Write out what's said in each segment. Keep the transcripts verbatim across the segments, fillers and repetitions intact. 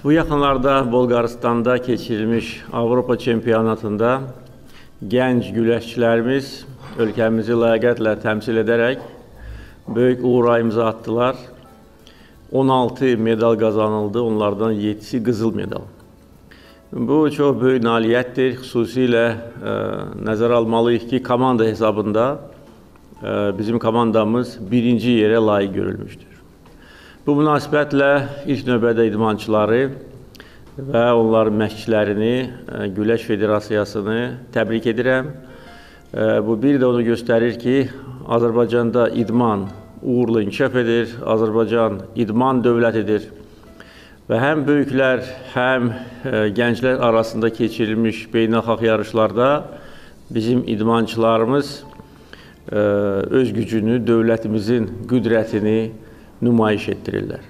Bu yaxınlarda Bolqarıstanda keçirilmiş Avropa çempionatında gənc güləşçilərimiz ölkəmizi ləyaqətlə təmsil edərək böyük uğura imza attılar. on altı medal qazanıldı, onlardan yedisi qızıl medal. Bu çox böyük nailiyyətdir. Xüsusilə e, nəzərə almalıyıq ki, komanda hesabında e, bizim komandamız birinci yerə layiq görülmüşdür. Bu münasibətlə ilk növbədə idmançıları və onların məşqçilərini, e, Güləş Federasiyasını təbrik edirəm. E, bu bir də onu göstərir ki, Azərbaycanda idman uğurlu inkişaf edir, Azərbaycan idman dövlətidir. Və həm böyüklər, həm e, gənclər arasında keçirilmiş beynəlxalq yarışlarda bizim idmançılarımız e, öz gücünü, dövlətimizin qüdrətini nümayiş etdirirlər.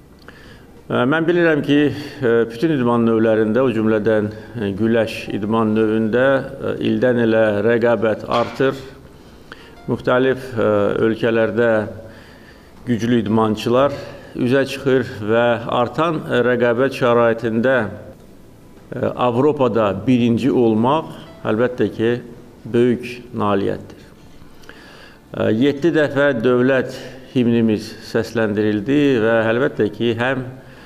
E, mən bilirəm ki, e, bütün idman növlərində, o cümlədən e, güləş idman növündə e, ildən ilə rəqabət artır. Müxtəlif e, ölkələrdə güclü idmançılar üzə çıxır və artan rəqabət şəraitində Avropada birinci olmaq əlbəttə ki, böyük nailiyyətdir. Yeddi dəfə dövlət himnimiz səsləndirildi və əlbəttə ki, həm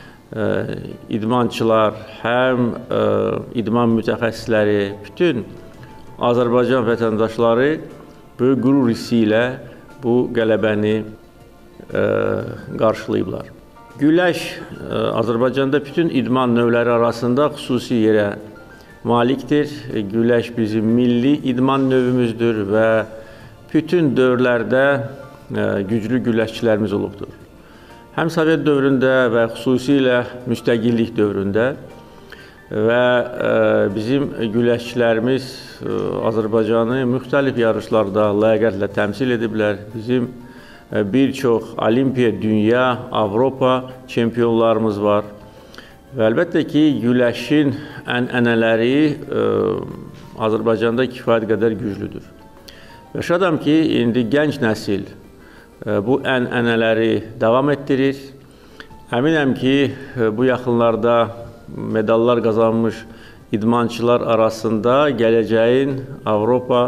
idmançılar, həm idman mütəxəssisləri, bütün Azərbaycan vətəndaşları böyük qürur hissi ilə bu qələbəni qarşılayıblar. Güləş Azərbaycanda bütün idman növləri arasında xüsusi yerə malikdir. Güləş bizim milli idman növümüzdür və bütün dövrlərdə güclü güləşçilərimiz olubdur. Həm Sovet dövründə və xüsusilə müstəqillik dövründə və bizim güləşçilərimiz Azərbaycanı müxtəlif yarışlarda ləyaqətlə təmsil ediblər. Bizim bir çox Olimpiya, dünya, Avropa çempionlarımız var. Və əlbəttə ki, güləşin ənənələri e, Azərbaycanda kifayət qədər güclüdür. Və şadam ki, indi gənc nəsil e, bu ənənələri davam etdirir. Əminəm ki, e, bu yaxınlarda medallar qazanmış idmançılar arasında gələcəyin Avropa,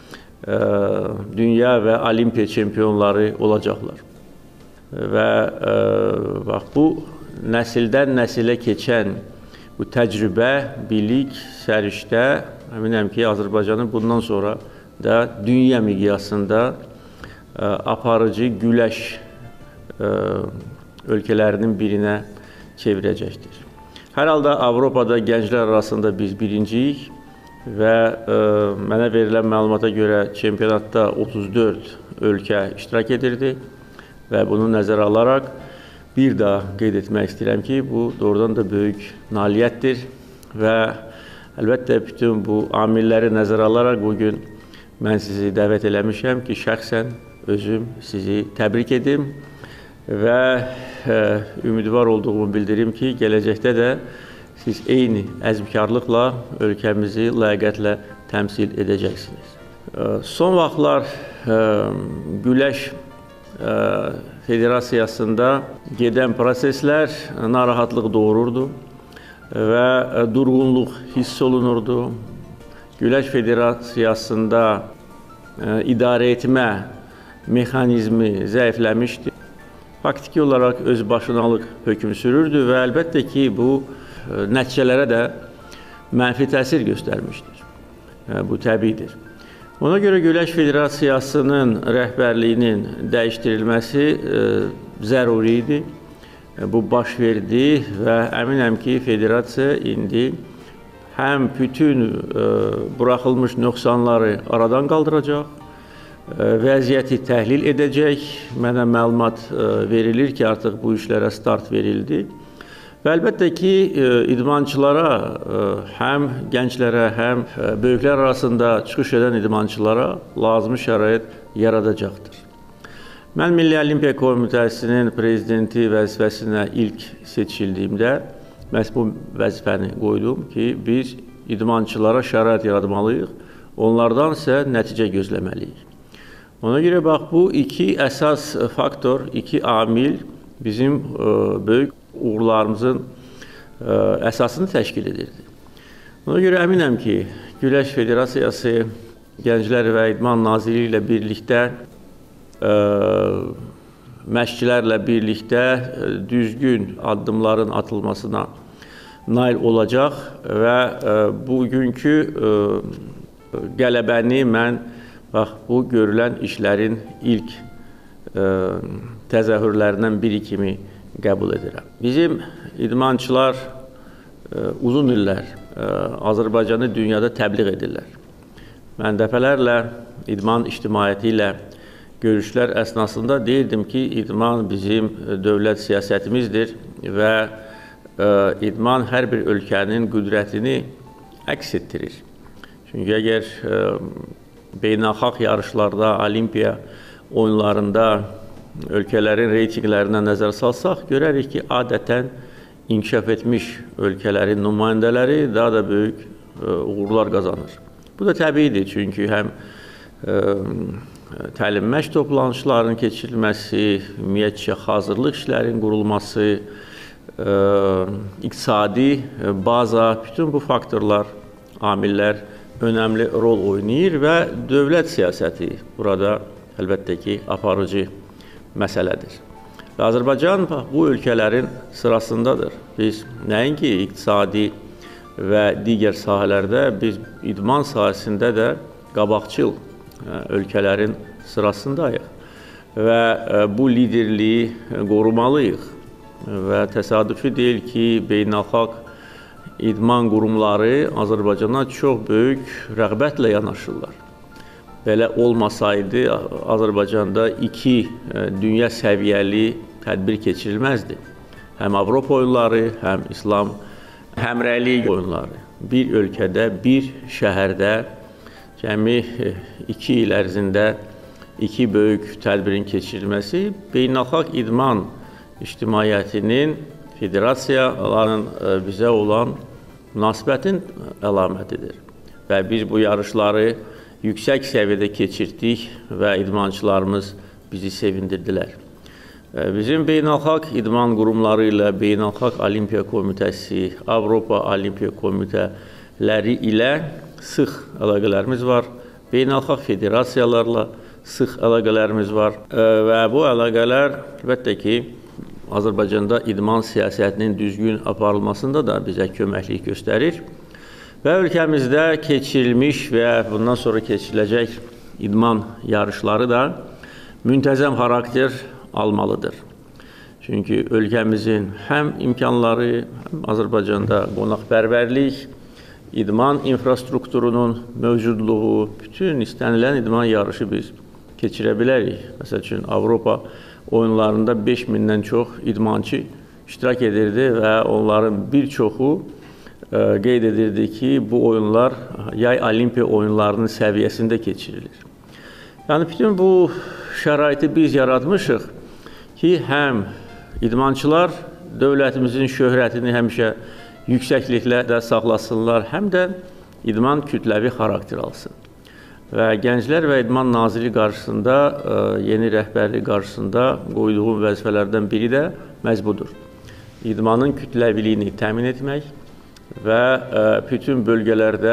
dünya və Olimpiya çempionları olacaqlar. Və e, bax, bu nəsildən nəsilə keçən bu təcrübə, bilik, səriştə əminəm ki, Azərbaycanı bundan sonra da dünya miqyasında e, aparıcı güləş e, ölkələrinin birinə çevirəcəkdir. Hər halda Avropada gənclər arasında biz birinciyik. Və e, mənə verilən məlumata görə çempionatda otuz dörd ölkə iştirak edirdi və bunu nəzərə alaraq bir daha qeyd etmək istəyirəm ki, bu doğrudan da böyük nailiyyətdir və əlbəttə bütün bu amilləri nəzərə alaraq bugün mən sizi dəvət eləmişəm ki, şəxsən özüm sizi təbrik edim və e, ümidvar olduğumu bildirim ki, gələcəkdə də siz eyni əzmkarlıqla ölkəmizi ləyaqətlə təmsil edəcəksiniz. Son vaxtlar Güləş Federasiyasında gedən proseslər narahatlıq doğururdu və durğunluq hiss olunurdu. Güləş Federasiyasında idarə etmə mexanizmi zəifləmişdi. Faktiki olaraq özbaşınalıq hökm sürürdü və əlbəttə ki, bu nəticələrə də mənfi təsir göstərmişdir. Bu təbiidir. Ona görə Güləş Federasiyasının rəhbərliyinin dəyişdirilməsi e, zəruri idi. Bu baş verdi və əminəm ki, federasiya indi həm bütün e, buraxılmış nöqsanları aradan qaldıracaq, e, vəziyyəti təhlil edəcək. Mənə məlumat e, verilir ki, artıq bu işlərə start verildi. Və əlbəttə ki, idmançılara, həm gənclərə, həm böyüklər arasında çıxış edən idmançılara lazımi şərait yaradacaqdır. Mən Milli Olimpiya Komitəsinin prezidenti vəzifəsinə ilk seçildiyimdə məhz bu vəzifəni qoydum ki, biz idmançılara şərait yaratmalıyıq, onlardan isə nəticə gözləməliyik. Ona görə bax, bu iki əsas faktor, iki amil bizim böyük uğurlarımızın əsasını təşkil edirdi. Ona görə əminəm ki, Güləş Federasiyası Gənclər və İdman Nazirliyi ilə birlikdə, məşqçilərlə birlikdə düzgün addımların atılmasına nail olacaq və bugünkü qələbəni mən bax, bu görülən işlərin ilk təzahürlərindən biri kimi qəbul edirəm. Bizim idmançılar uzun illər Azərbaycanı dünyada təbliğ edirlər. Mən dəfələrlə idman ictimaiyyəti ilə görüşlər əsnasında deyirdim ki, idman bizim dövlət siyasətimizdir və idman hər bir ölkənin qüdrətini əks etdirir. Çünki əgər beynəlxalq yarışlarda, olimpiya oyunlarında ölkələrin reytinqlərinə nəzər salsaq, görərik ki, adətən inkişaf etmiş ölkələrin nümayəndələri daha da böyük uğurlar qazanır. Bu da təbiidir, çünki həm təlim-məşq toplanışlarının keçirilməsi, ümumiyyətcə hazırlıq işlərinin qurulması, iqtisadi baza, bütün bu faktorlar, amillər önəmli rol oynayır və dövlət siyasəti burada əlbəttə ki, aparıcı məsələdir. Və Azərbaycan bu ölkələrin sırasındadır. Biz nəinki iqtisadi və digər sahələrdə, biz idman sahəsində də qabaqcıl ölkələrin sırasındayıq və bu liderliyi qorumalıyıq və təsadüfi deyil ki, beynəlxalq idman qurumları Azərbaycana çox böyük rəğbətlə yanaşırlar. Belə olmasaydı, Azərbaycanda iki dünya səviyyəli tədbir keçirilməzdi. Həm Avropa oyunları, həm İslam həmrəylik oyunları. Bir ölkədə, bir şəhərdə cəmi iki il ərzində iki böyük tədbirin keçirilməsi beynəlxalq idman ictimaiyyətinin, federasiyaların bizə olan münasibətin əlamətidir. Və biz bu yarışları yüksək səviyyədə keçirdik və idmançılarımız bizi sevindirdilər. Bizim beynəlxalq idman qurumları ilə Beynəlxalq Olimpiya Komitəsi, Avropa Olimpiya Komitələri ilə sıx əlaqələrimiz var. Beynəlxalq federasiyalarla sıx əlaqələrimiz var və bu əlaqələr əlbəttə ki, Azərbaycanda idman siyasətinin düzgün aparılmasında da bizə köməklik göstərir və ölkəmizdə keçirilmiş və bundan sonra keçiriləcək idman yarışları da müntəzəm xarakter almalıdır. Çünki ölkəmizin həm imkanları, həm Azərbaycanda qonaqpərvərlik, idman infrastrukturunun mövcudluğu, bütün istənilən idman yarışı biz keçirə bilərik. Məsəl üçün, Avropa oyunlarında beş mindən çox idmançı iştirak edirdi və onların bir çoxu qeyd edirdi ki, bu oyunlar yay olimpiya oyunlarının səviyyəsində keçirilir. Yəni, bütün bu şəraiti biz yaratmışıq ki, həm idmançılar dövlətimizin şöhrətini həmişə yüksəkliklərdə saxlasınlar, həm də idman kütləvi xarakter alsın. Və Gənclər və İdman Nazirliyi qarşısında, yeni rəhbərlik qarşısında qoyduğum vəzifələrdən biri də məhz budur. İdmanın kütləviliyini təmin etmək və bütün bölgələrdə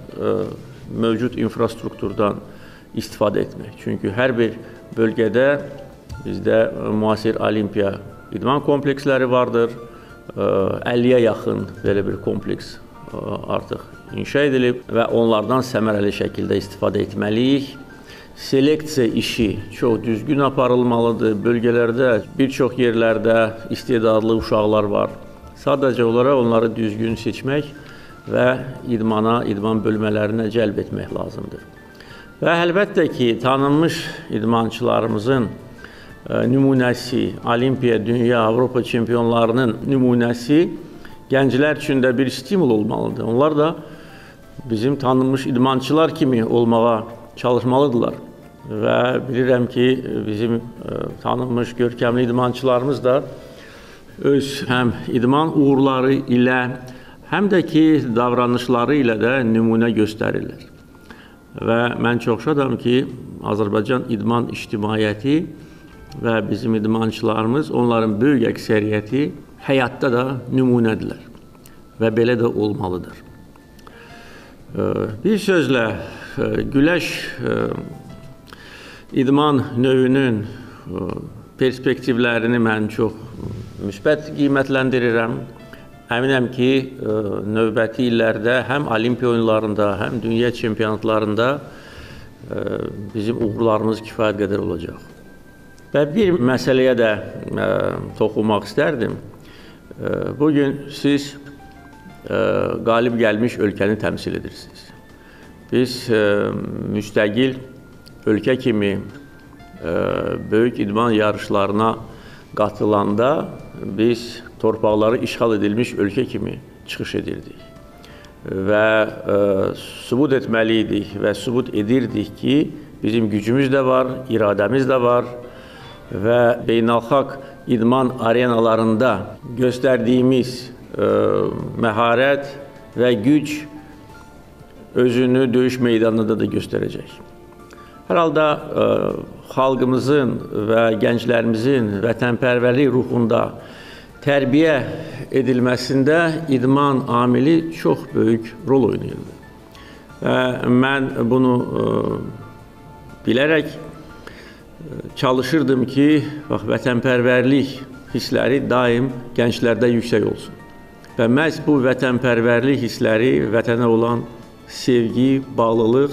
mövcud infrastrukturdan istifadə etmək. Çünki hər bir bölgədə bizdə müasir olimpiya idman kompleksləri vardır. əlliyə yaxın belə bir kompleks artıq inşa edilib və onlardan səmərəli şəkildə istifadə etməliyik. Seleksiya işi çox düzgün aparılmalıdır. Bölgələrdə, bir çox yerlərdə istedadlı uşaqlar var. Sadəcə olaraq onları düzgün seçmək və idmana, idman bölmələrinə cəlb etmək lazımdır. Və əlbəttə ki, tanınmış idmançılarımızın nümunəsi, Olimpiya, Dünya, Avropa çempionlarının nümunəsi gənclər üçün də bir stimul olmalıdır. Onlar da bizim tanınmış idmançılar kimi olmağa çalışmalıdırlar. Və bilirəm ki, bizim tanınmış görkəmli idmançılarımız da öz həm idman uğurları ilə, həm də ki, davranışları ilə də nümunə göstərirlər. Və mən çox şadam ki, Azərbaycan idman ictimaiyyəti və bizim idmançılarımız, onların böyük əksəriyyəti həyatda da nümunədirlər. və belə də olmalıdır. Bir sözlə, güləş idman növünün perspektivlərini mən çox müsbət qiymətləndirirəm. Əminəm ki, növbəti illərdə həm olimpiya oyunlarında, həm dünya çempionatlarında bizim uğurlarımız kifayət qədər olacaq. Və bir məsələyə də toxunmaq istərdim. Bugün siz qalib gəlmiş ölkəni təmsil edirsiniz. Biz müstəqil ölkə kimi böyük idman yarışlarına qatılanda biz torpaqları işğal edilmiş ölkə kimi çıxış edirdik. Və sübut etməliydik və sübut edirdik ki, bizim gücümüz də var, iradəmiz də var və beynəlxalq idman arenalarında göstərdiyimiz məharət və güc özünü döyüş meydanında da göstərəcək. Hər halda xalqımızın və gənclərimizin vətənpərvərlik ruhunda tərbiyə edilməsində idman amili çox böyük rol oynayırdı. Və mən bunu bilərək çalışırdım ki, bax, vətənpərvərlik hissləri daim gənclərdə yüksək olsun. Və məhz bu vətənpərvərlik hissləri vətənə olan sevgi, bağlılıq,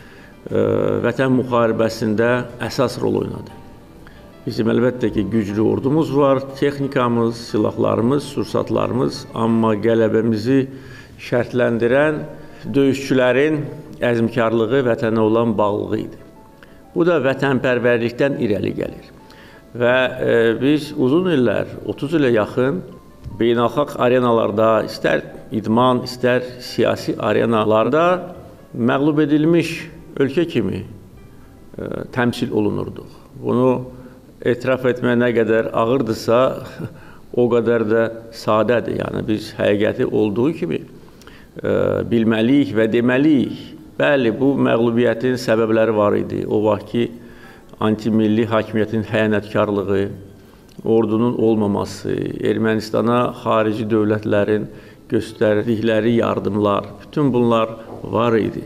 vətən müharibəsində əsas rol oynadı. Bizim əlbəttə ki, güclü ordumuz var, texnikamız, silahlarımız, sursatlarımız, amma qələbəmizi şərtləndirən döyüşçülərin əzmkarlığı, vətənə olan bağlılığı idi. Bu da vətənpərvərlikdən irəli gəlir. Və e, biz uzun illər, otuz ilə yaxın beynəlxalq arenalarda, istər idman, istər siyasi arenalarda məğlub edilmiş ölkə kimi e, təmsil olunurduq. Bunu etiraf etmək nə qədər ağırdısa, o qədər də sadədir. Yəni, biz həqiqəti olduğu kimi e, bilməliyik və deməliyik. Bəli, bu məğlubiyyətin səbəbləri var idi. O vaxt ki, antimilli hakimiyyətin xəyanətkarlığı, ordunun olmaması, Ermənistana xarici dövlətlərin göstərdikləri yardımlar, bütün bunlar var idi.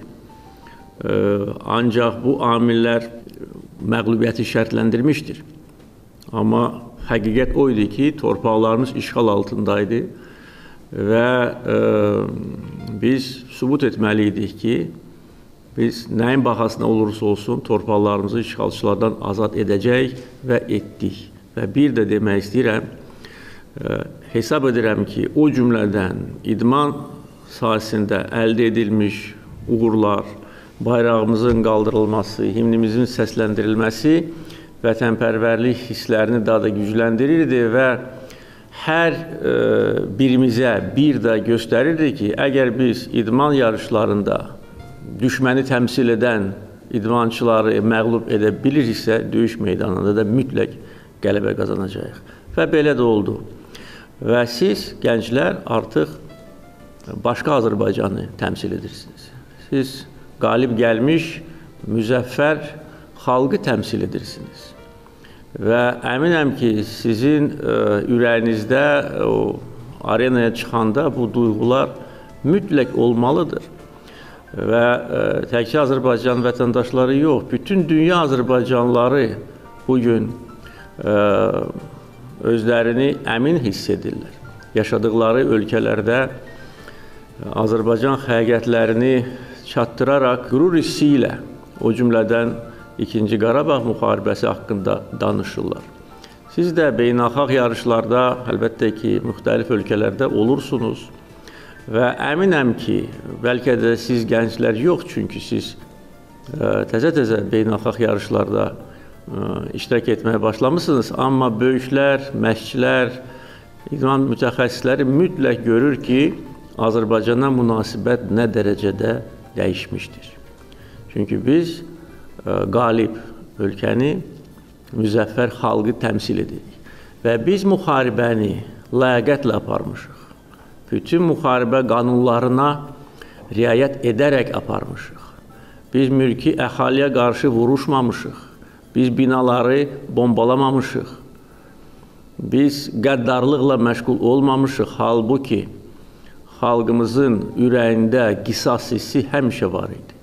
Ancaq bu amillər məğlubiyyəti şərtləndirmişdir. Amma həqiqət o idi ki, torpaqlarımız işğal altındaydı və e, biz sübut etməliydik ki, biz nəyin baxasına olursa olsun torpaqlarımızı işğalçılardan azad edəcək və etdik. Və bir də demək istəyirəm, e, hesab edirəm ki, o cümlədən idman sahəsində əldə edilmiş uğurlar, bayrağımızın qaldırılması, himnimizin səsləndirilməsi vətənpərvərlik hisslərini daha da gücləndirirdi və hər e, birimizə bir də göstərirdi ki, əgər biz idman yarışlarında düşməni təmsil edən idmançıları məğlub edə biliriksə, döyüş meydanında da mütləq qələbə qazanacağıq. Və belə də oldu. Və siz, gənclər, artıq başqa Azərbaycanı təmsil edirsiniz. Siz qalib gəlmiş, müzəffər xalqı təmsil edirsiniz. Və əminəm ki, sizin ə, ürəyinizdə o arenaya çıxanda bu duyğular mütləq olmalıdır. Və ə, təkcə Azərbaycan vətəndaşları yox, bütün dünya Azərbaycanlıları bugün ə, özlərini əmin hiss edirlər. Yaşadıkları ölkələrdə Azərbaycan həqiqətlərini çatdıraraq qürur hissi ilə, o cümlədən İkinci Qarabağ müharibəsi haqqında danışırlar. Siz də beynəlxalq yarışlarda, əlbəttə ki, müxtəlif ölkələrdə olursunuz. Və əminəm ki, bəlkə də siz gənclər yox, çünki siz təzə-təzə beynəlxalq yarışlarda ə, iştirak etməyə başlamışsınız. Amma böyüklər, məşqçilər, idman mütəxəssisləri mütləq görür ki, Azərbaycana münasibət nə dərəcədə dəyişmişdir. Çünki biz ə, qalib ölkəni, müzəffər xalqı təmsil edirik. Və biz müharibəni ləyaqətlə aparmışıq. Bütün müharibə qanunlarına riayət edərək aparmışıq. Biz mülki əhaliyə qarşı vuruşmamışıq. Biz binaları bombalamamışıq. Biz qəddarlıqla məşğul olmamışıq. Halbuki, xalqımızın ürəyində qisas hissi həmişə var idi.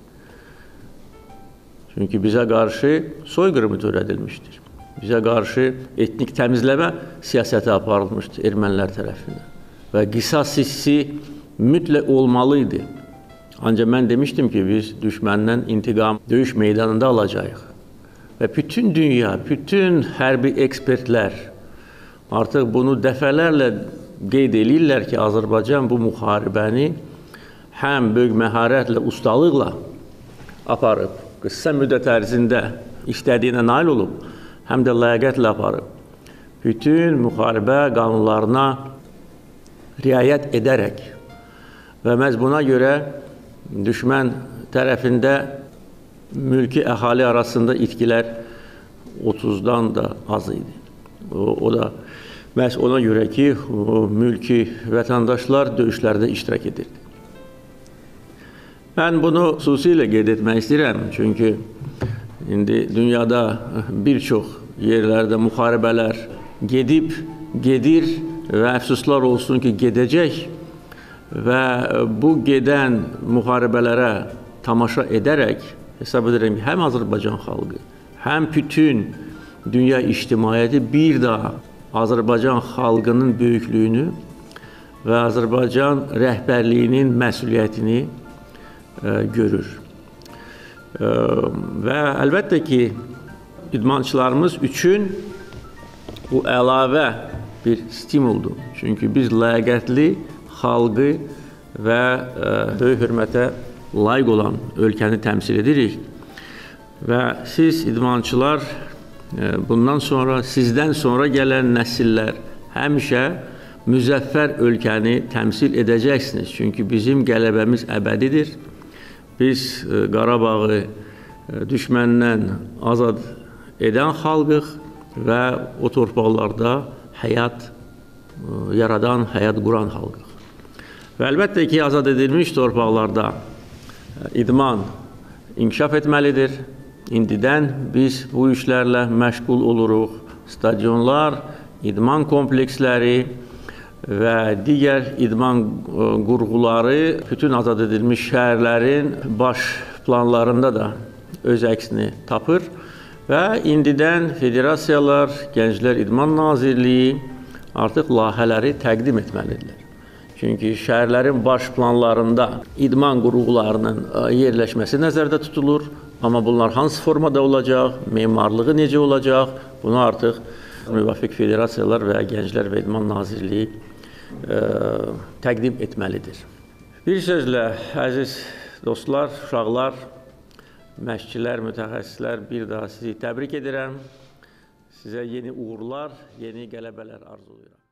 Çünki bizə qarşı soyqırımı törədilmişdir. Bizə qarşı etnik təmizləmə siyasəti aparılmışdır ermənilər tərəfindən. Və qisas hissi mütləq olmalıydı. Ancaq mən demişdim ki, biz düşməndən intiqam döyüş meydanında alacağıq. Və bütün dünya, bütün hərbi ekspertlər artıq bunu dəfələrlə qeyd edirlər ki, Azərbaycan bu müharibəni həm böyük məharətlə, ustalıqla aparıb, qısa müddət ərzində istədiyinə nail olub, həm də ləyaqətlə aparıb. Bütün müharibə qanunlarına riayət edərək və məhz buna görə düşmən tərəfində mülki əhali arasında itkilər otuzdan da az idi. O, o da məhz ona görə ki, o mülki vətəndaşlar döyüşlərdə iştirak edirdi. Mən bunu xüsusilə qeyd etmək istəyirəm, çünki indi dünyada bir çox yerlərdə müharibələr gedib, gedir və əfsuslar olsun ki, gedəcək və bu gedən müharibələrə tamaşa edərək hesab edirəm ki, həm Azərbaycan xalqı, həm bütün dünya ictimaiyyəti bir daha Azərbaycan xalqının böyüklüyünü və Azərbaycan rəhbərliyinin məsuliyyətini e, görür. E, və əlbəttə ki, idmançılarımız üçün bu əlavə bir stimuldur. Çünki biz ləyaqətli xalqı və e, böyük hörmətə layiq olan ölkəni təmsil edirik. Və siz idmançılar bundan sonra, sizdən sonra gələn nəsillər həmişə müzəffər ölkəni təmsil edəcəksiniz. Çünki bizim qələbəmiz əbədidir. Biz Qarabağı düşməndən azad edən xalqıq və o torpaqlarda həyat yaradan, həyat quran xalqıq. Və əlbəttə ki, azad edilmiş torpaqlarda idman inkişaf etməlidir. İndidən biz bu işlərlə məşğul oluruq. Stadionlar, idman kompleksləri və digər idman qurğuları bütün azad edilmiş şəhərlərin baş planlarında da öz əksini tapır. Və indidən federasiyalar, Gənclər İdman Nazirliyi artıq layihələri təqdim etməlidirlər. Çünki şəhərlərin baş planlarında idman qurğularının yerləşməsi nəzərdə tutulur. Amma bunlar hansı formada olacaq, memarlığı necə olacaq, bunu artıq müvafiq federasiyalar və Gənclər və İdman Nazirliyi e, təqdim etməlidir. Bir sözlə, əziz dostlar, uşaqlar, məşqçilər, mütəxəssislər, bir daha sizi təbrik edirəm. Sizə yeni uğurlar, yeni qələbələr arzulayıram.